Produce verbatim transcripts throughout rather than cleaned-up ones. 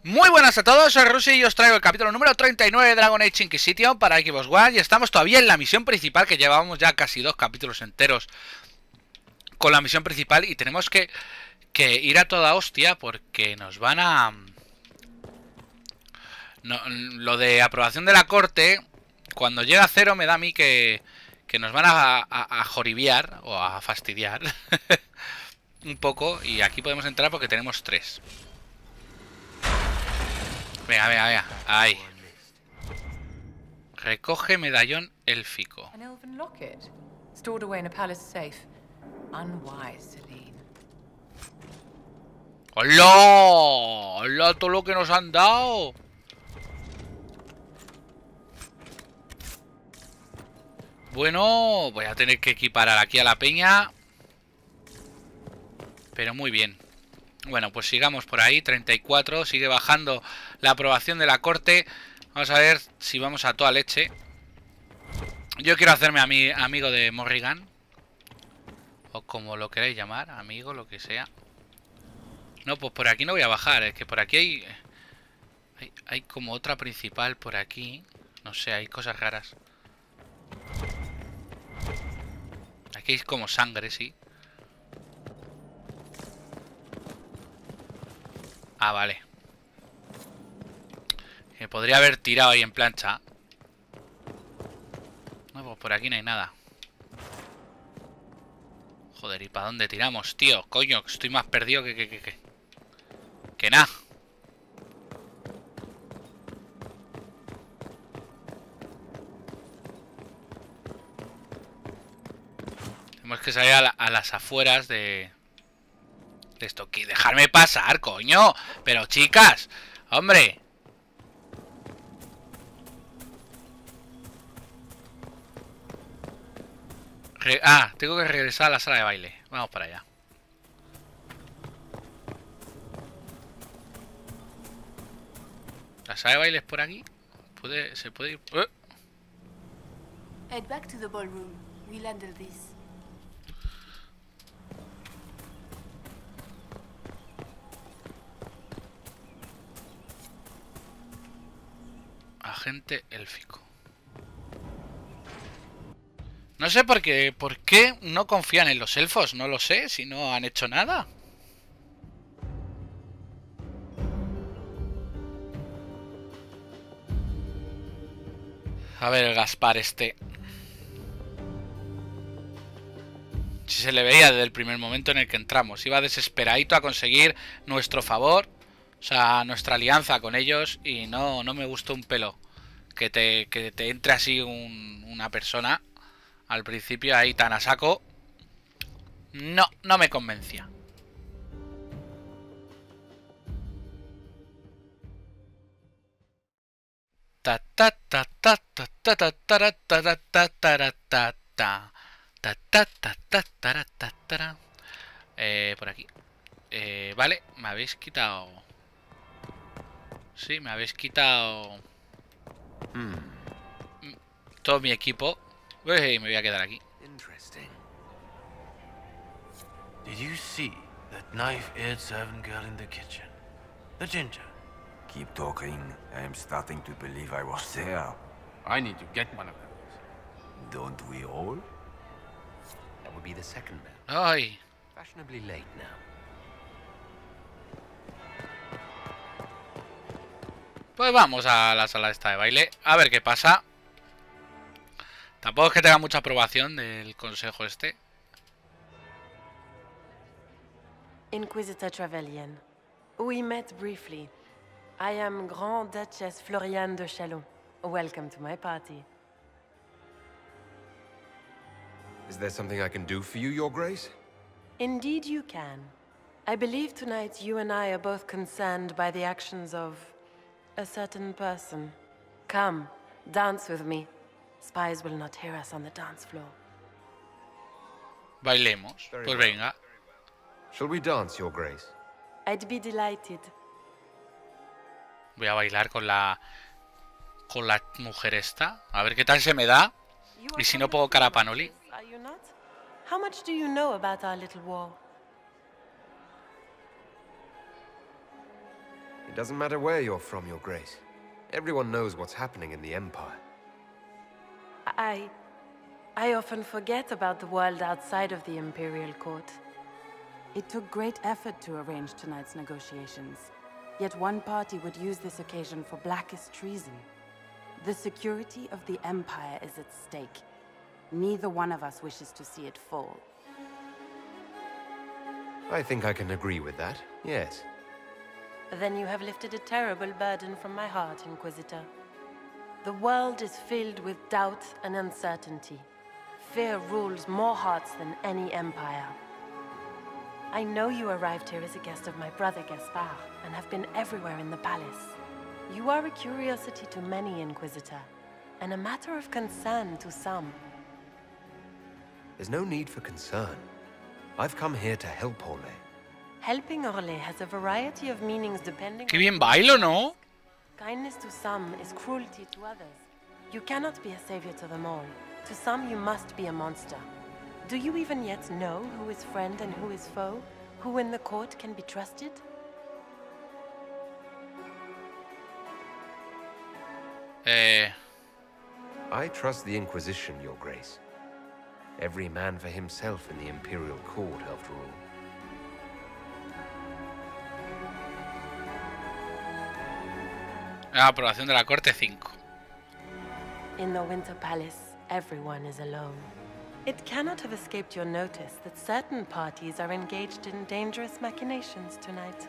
Muy buenas a todos, soy Rusi y os traigo el capítulo número treinta y nueve de Dragon Age Inquisition para Xbox One. Y estamos todavía en la misión principal, que llevábamos ya casi dos capítulos enteros con la misión principal. Y tenemos que, que ir a toda hostia porque nos van a... No, lo de aprobación de la corte, cuando llega a cero me da a mí que, que nos van a, a, a joribiar o a fastidiar un poco. Y aquí podemos entrar porque tenemos tres. Venga, venga, venga. Ahí. Recoge medallón élfico. An elven locket, stored away in a palace safe. Unwise, Celine. ¡Hola! ¡Hola todo lo que nos han dado! Bueno, voy a tener que equiparar aquí a la peña. Pero muy bien. Bueno, pues sigamos por ahí. treinta y cuatro, sigue bajando la aprobación de la corte. Vamos a ver si vamos a toda leche. Yo quiero hacerme a mi amigo de Morrigan, o como lo queráis llamar, amigo, lo que sea. No, pues por aquí no voy a bajar. Es que por aquí hay... Hay, hay como otra principal por aquí. No sé, hay cosas raras. Aquí hay como sangre, sí. Ah, vale. Me podría haber tirado ahí en plancha. No, pues por aquí no hay nada. Joder, ¿y para dónde tiramos, tío? Coño, estoy más perdido que... Que, que, que, que nada. Tenemos que salir a, la, a las afueras de... De esto aquí. ¡Dejarme pasar, coño! Pero chicas, hombre... Re ah, tengo que regresar a la sala de baile. Vamos para allá. ¿La sala de baile es por aquí? ¿Puede, ¿Se puede ir? ¡Eh! Head back to the ballroom. We'll handle this. Agente élfico. No sé por qué, por qué no confían en los elfos. No lo sé, si no han hecho nada. A ver el Gaspar este. Si se le veía desde el primer momento en el que entramos. Iba desesperadito a conseguir nuestro favor. O sea, nuestra alianza con ellos. Y no, no me gustó un pelo que te, que te entre así un, una persona al principio ahí tan a saco. No, no me convencía. Ta ta ta ta ta ta ta ta ta ta ta ta ta ta. Ta ta ta ta ta ta ta. Eh, por aquí. Eh, vale, me habéis quitado. Sí, me habéis quitado Hmm. todo mi equipo. Uy, me voy a quedar aquí. Interesting. Did you see that knife-edged servant girl in the kitchen? The ginger. Keep talking. I am starting to believe I was there. I need to get one of those. Don't we all? That would be the second bell. Ay. Fashionably late now. Pues vamos a la sala esta de baile. A ver qué pasa. Tampoco es que tenga mucha aprobación del consejo este. Inquisitor Trevelyan. We met briefly. I am Grand Duchess Floriane de Chalon. Welcome to my party. Is there something I can do for you, Your Grace? Indeed you can. I believe tonight you and I are both concerned by the actions of a certain person. Come, dance with me. Spies will not hear us on the dance floor. Bailemos. Pues venga. Shall we dance, Your Grace? I'd be delighted. Voy a bailar con la... Con la mujer esta. A ver qué tal se me da. Y si no pongo cara a Panoli. Are you not? How much do you know about our little war? It doesn't matter where you're from, Your Grace. Everyone knows what's happening in the Empire. I... I often forget about the world outside of the Imperial Court. It took great effort to arrange tonight's negotiations. Yet one party would use this occasion for blackest treason. The security of the Empire is at stake. Neither one of us wishes to see it fall. I think I can agree with that, yes. Then you have lifted a terrible burden from my heart, Inquisitor. The world is filled with doubt and uncertainty. Fear rules more hearts than any empire. I know you arrived here as a guest of my brother Gaspard, and have been everywhere in the palace. You are a curiosity to many, Inquisitor, and a matter of concern to some. There's no need for concern. I've come here to help Orlais. Helping Orlais has a variety of meanings depending Qué bien bailo, ¿no? Kindness to some is cruelty to others. You cannot be a savior to them all. To some, you must be a monster. Do you even yet know who is friend and who is foe? Who in the court can be trusted? Eh... I trust the Inquisition, Your Grace. Every man for himself in the Imperial Court, after all. La aprobación de la corte cinco. In the Winter Palace, everyone is alone. It cannot have escaped your notice that certain parties are engaged in dangerous machinations tonight.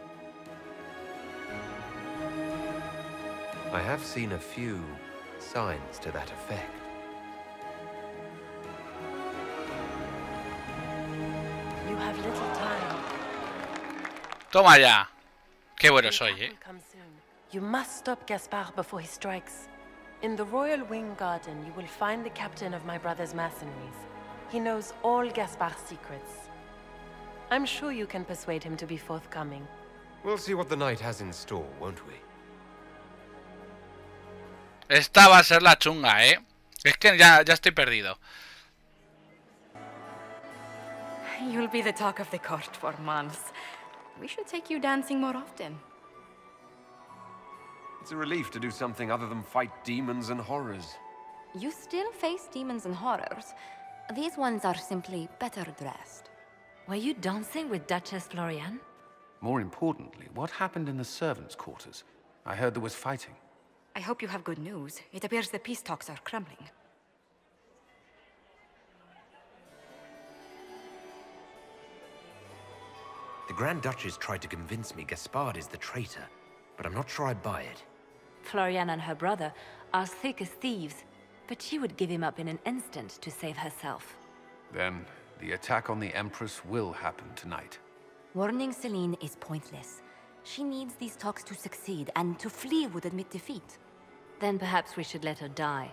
I have seen a few signs to that effect. You have little time. Toma ya. Qué bueno soy, eh. Come soon. You must stop Gaspard before he strikes. In the Royal Wing Garden, you will find the captain of my brother's mercenaries. He knows all Gaspard's secrets. I'm sure you can persuade him to be forthcoming. We'll see what the night has in store, won't we? Esta va a ser la chunga, eh. Es que ya, ya estoy perdido. You'll be the talk of the court for months. We should take you dancing more often. It's a relief to do something other than fight demons and horrors. You still face demons and horrors. These ones are simply better dressed. Were you dancing with Duchess Florian? More importantly, what happened in the servants' quarters? I heard there was fighting. I hope you have good news. It appears the peace talks are crumbling. The Grand Duchess tried to convince me Gaspard is the traitor, but I'm not sure I buy it. Florian and her brother are thick as thieves, but she would give him up in an instant to save herself. Then, the attack on the Empress will happen tonight. Warning Celine is pointless. She needs these talks to succeed, and to flee would admit defeat. Then perhaps we should let her die.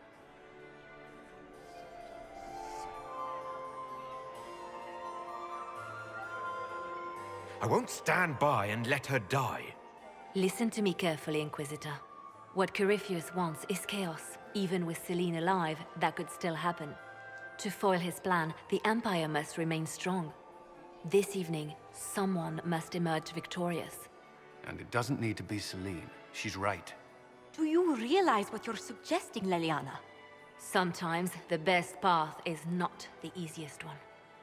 I won't stand by and let her die. Listen to me carefully, Inquisitor. What Corypheus wants is chaos. Even with Celine alive, that could still happen. To foil his plan, the Empire must remain strong. This evening, someone must emerge victorious. And it doesn't need to be Celine. She's right. Do you realize what you're suggesting, Leliana? Sometimes the best path is not the easiest one.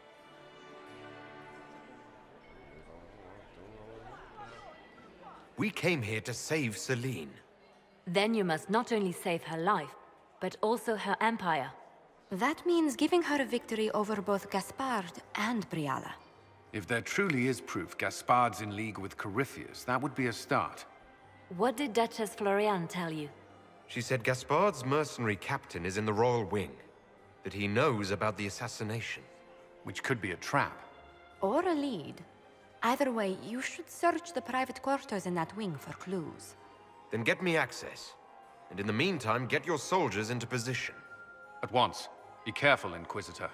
We came here to save Celine. Then you must not only save her life, but also her empire. That means giving her a victory over both Gaspard and Briala. If there truly is proof Gaspard's in league with Corypheus, that would be a start. What did Duchess Florian tell you? She said Gaspard's mercenary captain is in the Royal Wing. That he knows about the assassination. Which could be a trap. Or a lead. Either way, you should search the private quarters in that wing for clues. Then get me access. And in the meantime, get your soldiers into position. At once. Be careful, Inquisitor.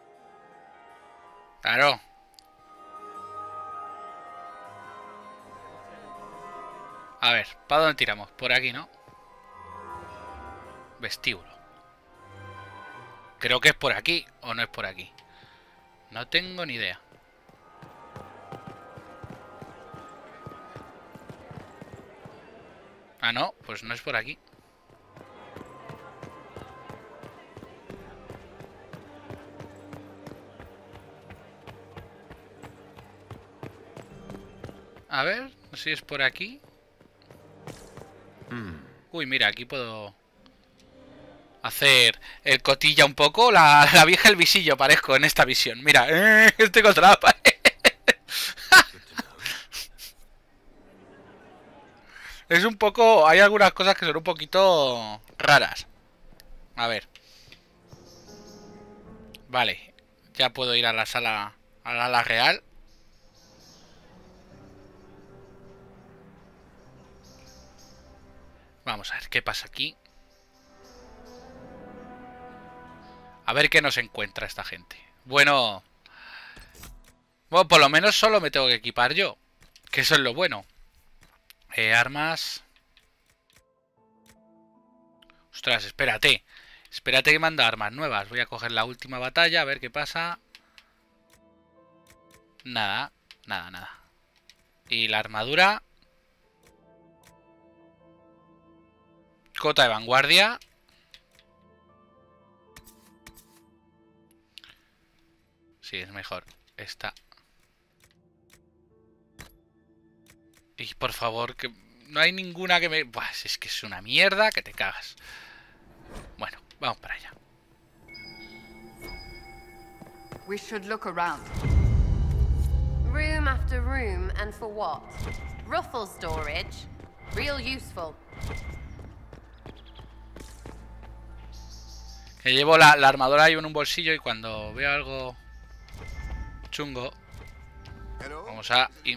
Claro. A ver, ¿para dónde tiramos? Por aquí, ¿no? Vestíbulo. Creo que es por aquí, o no es por aquí. No tengo ni idea. Ah, no, pues no es por aquí. A ver, no sé si es por aquí. Hmm. Uy, mira, aquí puedo hacer el cotilla un poco. La, la vieja el visillo parezco en esta visión. Mira, eh, estoy contra la pared. Es un poco... Hay algunas cosas que son un poquito raras. A ver. Vale. Ya puedo ir a la sala... A la sala real. Vamos a ver qué pasa aquí. A ver qué nos encuentra esta gente. Bueno... Bueno, por lo menos solo me tengo que equipar yo. Que eso es lo bueno. Eh, armas. Ostras, espérate. Espérate que manda armas nuevas. Voy a coger la última batalla, a ver qué pasa. Nada, nada, nada. Y la armadura. Cota de vanguardia. Sí, es mejor. Esta. Y por favor, que no hay ninguna que me... Buah, es que es una mierda que te cagas. Bueno, vamos para allá. We should look around. Room after room, and for what? Ruffle storage? Real useful. Que llevo la, la armadura ahí en un bolsillo y cuando veo algo chungo, vamos a... ir.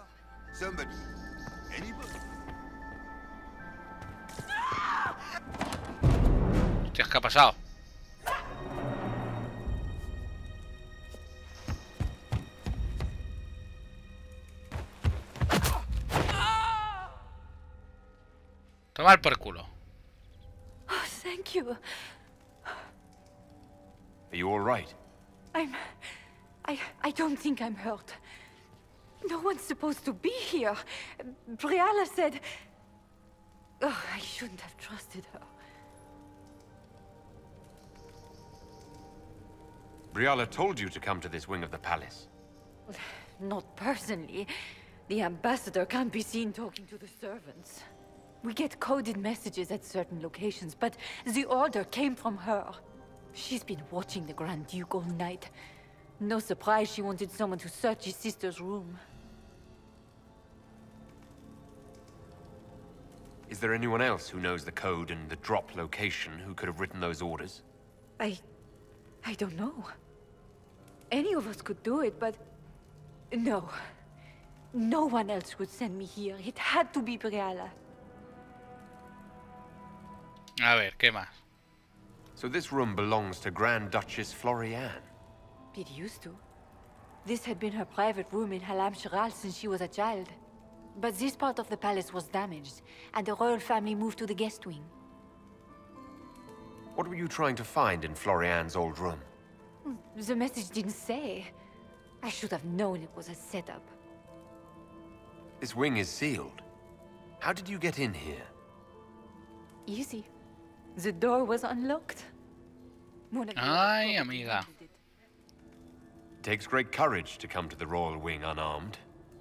Hostia, ¿qué ha pasado? Tomar por culo. Oh, thank you. Are you all right? I'm... I... I don't think I'm hurt. No one's supposed to be here. Briala said... Oh, I shouldn't have trusted her. Briala told you to come to this wing of the palace. Not personally. The ambassador can't be seen talking to the servants. We get coded messages at certain locations, but the order came from her. She's been watching the Grand Duke all night. No surprise she wanted someone to search his sister's room. Is there anyone else who knows the code and the drop location who could have written those orders? I... I don't know. Any of us could do it, but... No. No one else would send me here. It had to be Briala. A ver, ¿qué más? So this room belongs to Grand Duchess Florianne? It used to. This had been her private room in Halam Shiral since she was a child. But this part of the palace was damaged, and the royal family moved to the guest wing. What were you trying to find in Florianne's old room? The message didn't say. I should have known it was a setup. This wing is sealed. How did you get in here? Easy. The door was unlocked. Ay, amiga. It takes great courage to come to the royal wing unarmed.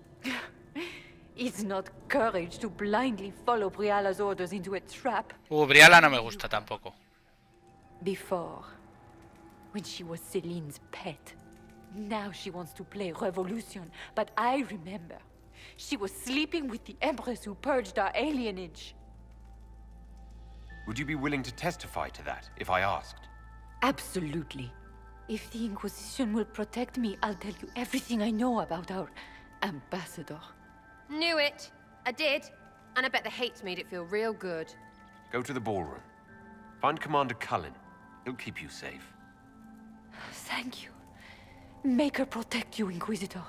It's not courage to blindly follow Briala's orders into a trap. Uh, Briala no me gusta tampoco. Before, when she was Celine's pet. Now she wants to play revolution, but I remember. She was sleeping with the Empress who purged our alienage. Would you be willing to testify to that, if I asked? Absolutely. If the Inquisition will protect me, I'll tell you everything I know about our ambassador. Knew it. I did. And I bet the hates made it feel real good. Go to the ballroom. Find Commander Cullen. He'll keep you safe. Thank you. Make her protect you, Inquisitor.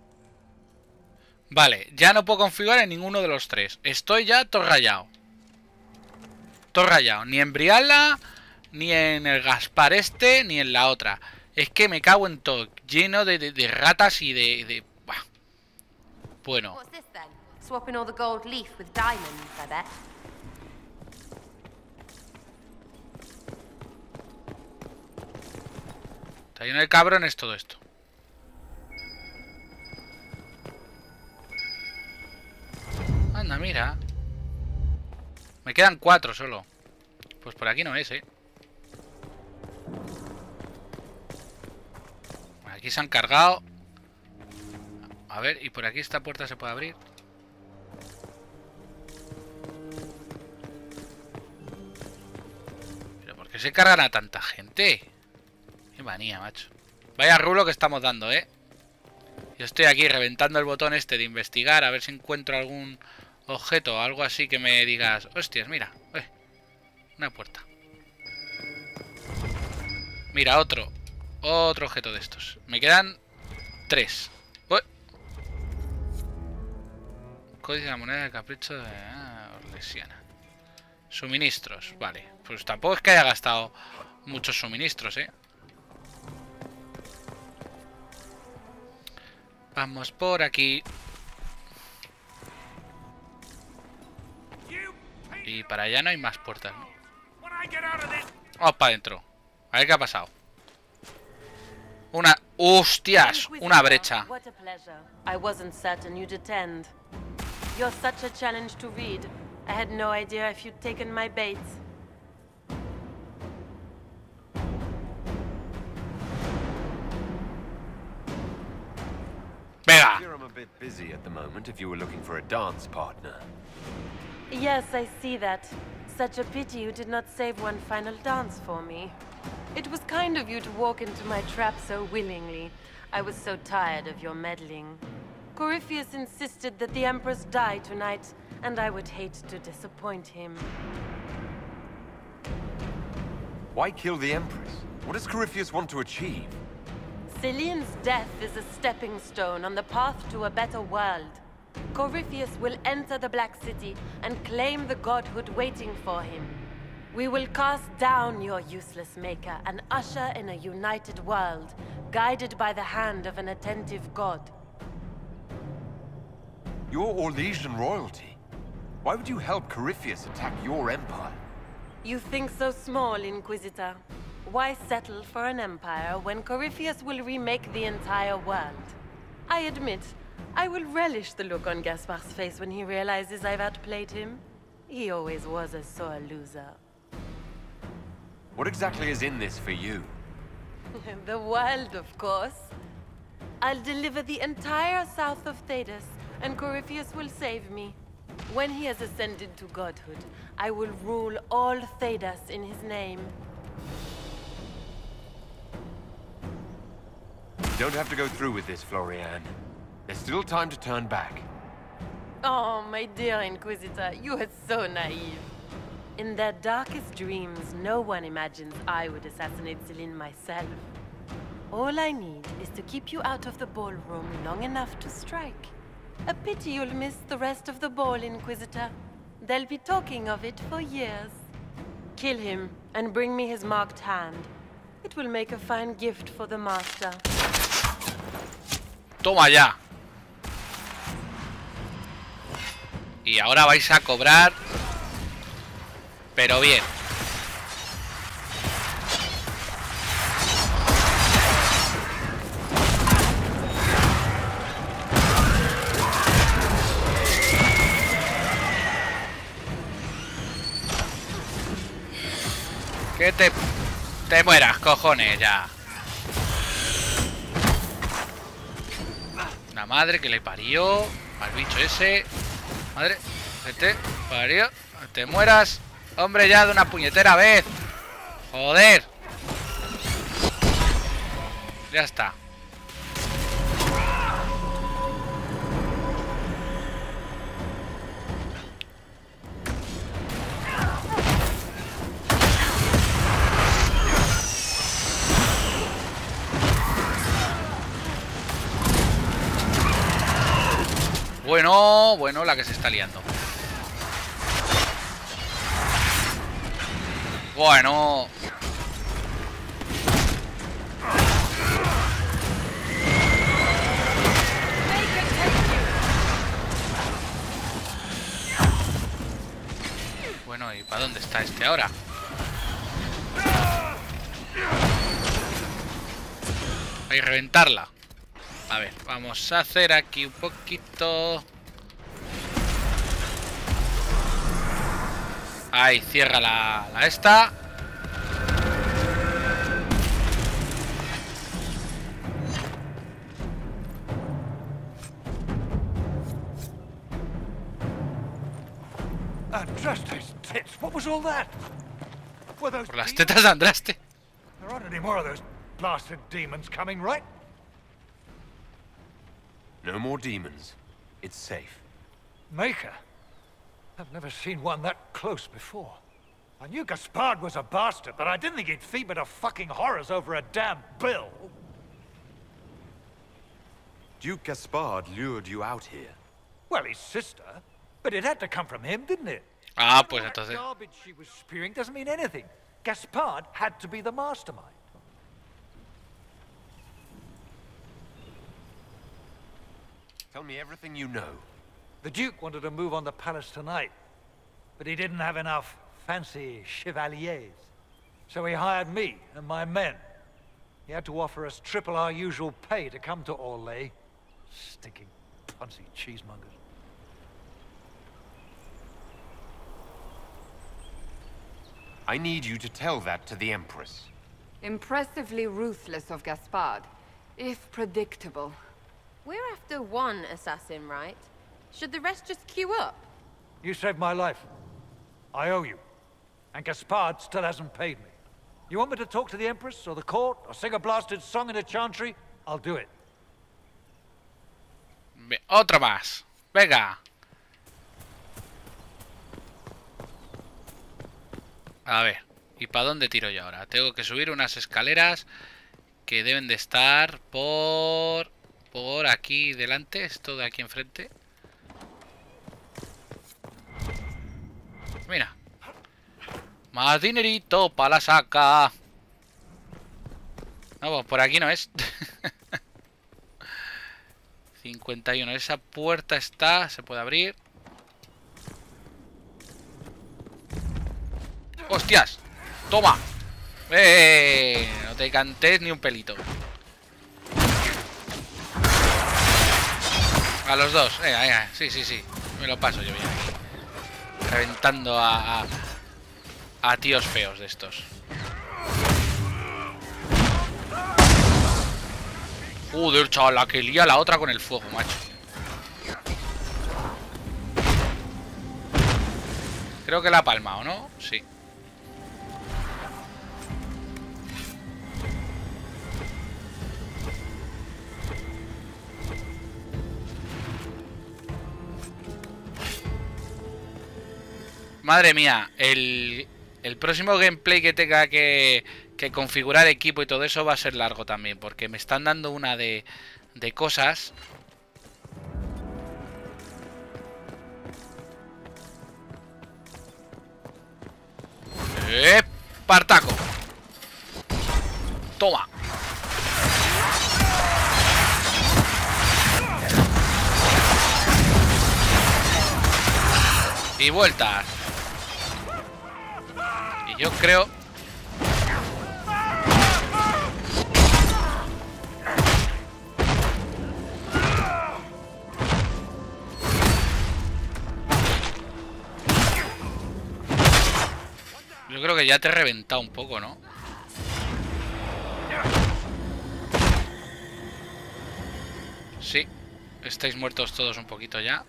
Vale, ya no puedo configurar en ninguno de los tres. Estoy ya todo rayado. Todo rayado. Ni en Briala, ni en el Gaspar este, ni en la otra. Es que me cago en todo. Lleno de, de, de ratas y de... de... Bah. Bueno. What's this then? Swapping all the gold leaf with diamonds, I bet. Está lleno de cabrones todo esto. Anda, mira. Me quedan cuatro solo. Pues por aquí no es, eh. Aquí se han cargado. A ver, y por aquí esta puerta se puede abrir. ¿Pero por qué se cargan a tanta gente? Qué manía, macho. Vaya rulo que estamos dando, eh. Yo estoy aquí reventando el botón este de investigar. A ver si encuentro algún objeto o algo así que me digas... Hostias, mira. Eh, una puerta. Mira, otro. Otro objeto de estos. Me quedan tres. Uy. Códice de la moneda de capricho de ah, Orlesiana. Suministros. Vale. Pues tampoco es que haya gastado muchos suministros, eh. Vamos por aquí. Y para allá no hay más puertas, ¿no? Vamos para adentro. A ver qué ha pasado. Una... ¡Hostias! Una brecha. What a pleasure. I wasn't certain you'd attend. You're such a challenge to read. I had no idea if you'd taken my bait. Venga. I'm a bit busy at the moment if you were looking for a dance partner. Yes, I see that. Such a pity you did not save one final dance for me. It was kind of you to walk into my trap so willingly. I was so tired of your meddling. Corypheus insisted that the Empress die tonight, and I would hate to disappoint him. Why kill the Empress? What does Corypheus want to achieve? Celine's death is a stepping stone on the path to a better world. Corypheus will enter the Black City and claim the godhood waiting for him. We will cast down your useless maker and usher in a united world, guided by the hand of an attentive god. You're Orlesian royalty. Why would you help Corypheus attack your empire? You think so small, Inquisitor. Why settle for an empire when Corypheus will remake the entire world? I admit, I will relish the look on Gaspar's face when he realizes I've outplayed him. He always was a sore loser. What exactly is in this for you? The world, of course. I'll deliver the entire south of Thedas, and Corypheus will save me. When he has ascended to godhood, I will rule all Thedas in his name. You don't have to go through with this, Florian. There's still time to turn back. Oh, my dear Inquisitor, you are so naive. In their darkest dreams, no one imagines I would assassinate Celine myself. All I need is to keep you out of the ballroom long enough to strike. A pity you'll miss the rest of the ball, Inquisitor. They'll be talking of it for years. Kill him and bring me his marked hand. It will make a fine gift for the Master. Toma ya. Y ahora vais a cobrar. Pero bien. Que te... Te mueras, cojones, ya. La madre que le parió al bicho ese. Madre que te parió. Te mueras. Hombre, ya de una puñetera vez. Joder. Ya está. Bueno, bueno, la que se está liando. Bueno. Bueno, ¿y para dónde está este ahora? Para ir reventarla. A ver, vamos a hacer aquí un poquito. Ahí, cierra la, la esta. Andraste's tits. What was all that? Were those Por las tetas de Andraste. There aren't any more of those blasted demons coming, right? No more demons. It's safe. Maker? I've never seen one that close before. I knew Gaspard was a bastard, but I didn't think he'd feed to fucking horrors over a damn bill. Duke Gaspard lured you out here. Well, his sister. But it had to come from him, didn't it? Ah, pues entonces. Garbage she was spewing doesn't mean anything. Gaspard had to be the mastermind. Tell me everything you know. The Duke wanted to move on the palace tonight, but he didn't have enough fancy chevaliers. So he hired me and my men. He had to offer us triple our usual pay to come to Orlais. Stinking punsy cheesemongers. I need you to tell that to the Empress. Impressively ruthless of Gaspard, if predictable. We're after one assassin, right? Should the rest just queue up? You saved my life. I owe you. And Gaspard still hasn't paid me. You want me to talk to the Empress, or the court, or sing a blasted song in a chantry? I'll do it. Otra más. Venga. A ver, ¿y para dónde tiro yo ahora? Tengo que subir unas escaleras que deben de estar por... por aquí delante, esto de aquí enfrente. Mira. Más dinerito para la saca. No, pues por aquí no es. cincuenta y uno. Esa puerta está, se puede abrir. ¡Hostias! ¡Toma! ¡Eh! No te cantes ni un pelito. A los dos. Venga, venga. Sí, sí, sí. Me lo paso yo bien aquí. Reventando a, a... a tíos feos de estos. Joder, chaval, la que lía la otra con el fuego, macho. Creo que la ha palmado, ¿no? Sí. Madre mía, el, el próximo gameplay que tenga que, que configurar equipo y todo eso va a ser largo también, porque me están dando una de, de cosas. ¡Eh! ¡Partaco! ¡Toma! Y vueltas. Y yo creo... Yo creo que ya te he reventado un poco, ¿no? Sí. Estáis muertos todos un poquito ya.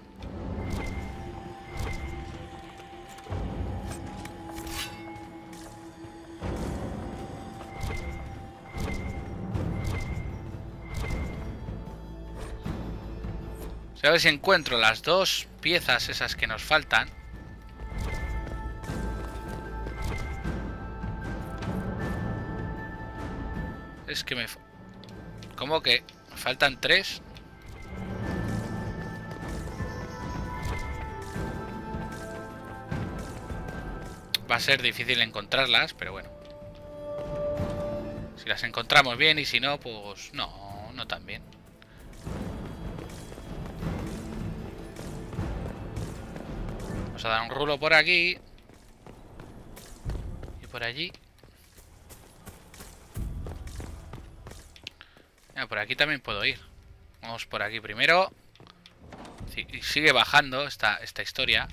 A ver si encuentro las dos piezas esas que nos faltan. Es que me... ¿Cómo que? ¿Me faltan tres? Va a ser difícil encontrarlas, pero bueno. Si las encontramos bien y si no, pues no, no tan bien. Vamos a dar un rulo por aquí. Y por allí. Mira, por aquí también puedo ir. Vamos por aquí primero. Sí, sigue bajando esta, esta historia.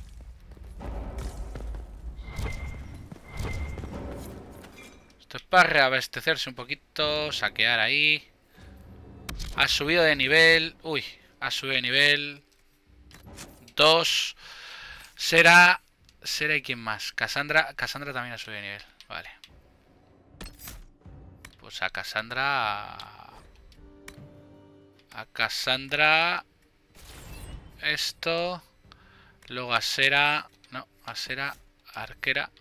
Esto es para reabastecerse un poquito. Saquear ahí. Ha subido de nivel. Uy, ha subido de nivel. Dos. Será... Será y quién más. Cassandra. Cassandra también ha subido de nivel. Vale. Pues a Cassandra... A Cassandra... Esto... Luego a Sera... No, a Sera... Arquera...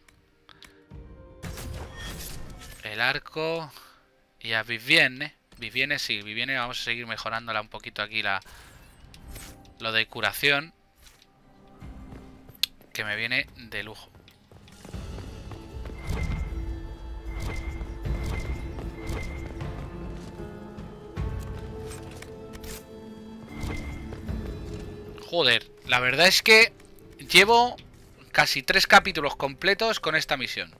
El arco... Y a Vivienne... Vivienne sí, Vivienne vamos a seguir mejorándola un poquito aquí la... Lo de curación... Que me viene de lujo. Joder, la verdad es que llevo casi tres capítulos completos con esta misión.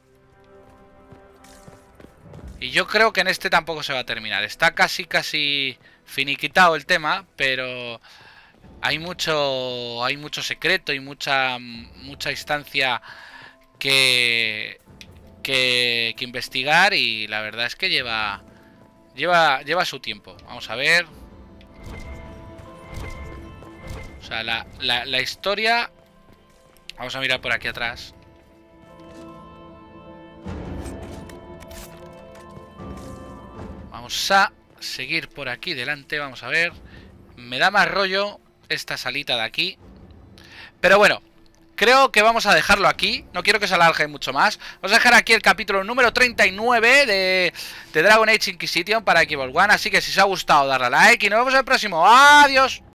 Y yo creo que en este tampoco se va a terminar. Está casi, casi finiquitado el tema, pero hay mucho, hay mucho secreto y mucha, mucha instancia que, que, que investigar y la verdad es que lleva, lleva, lleva su tiempo. Vamos a ver. O sea, la, la, la historia... Vamos a mirar por aquí atrás. Vamos a seguir por aquí delante. Vamos a ver. Me da más rollo esta salita de aquí. Pero bueno, creo que vamos a dejarlo aquí. No quiero que se alargue mucho más. Vamos a dejar aquí el capítulo número treinta y nueve de, de Dragon Age Inquisition para Xbox One. Así que si os ha gustado, darle a like y nos vemos en el próximo. ¡Adiós!